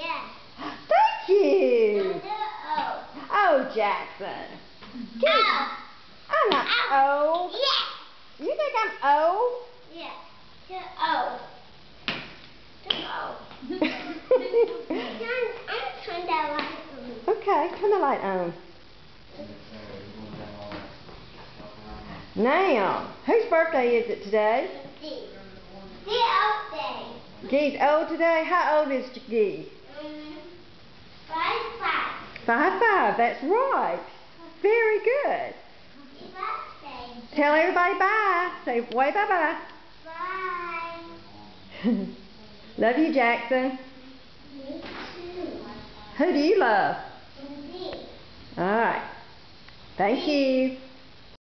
Yes. Thank you. O. Oh, Jackson. O. I'm not O. Yes. You think I'm O? Yes. To O. To O. I'm turn that light on. Okay, turn the light on. Now, whose birthday is it today? D. D old day. Gee's old today. How old is Gee? 5, 5. 5. That's right. Very good. Birthday. Tell everybody bye. Say way bye-bye. Bye. Love you, Jackson. Me too. Who do you love? D. All right. Thank you.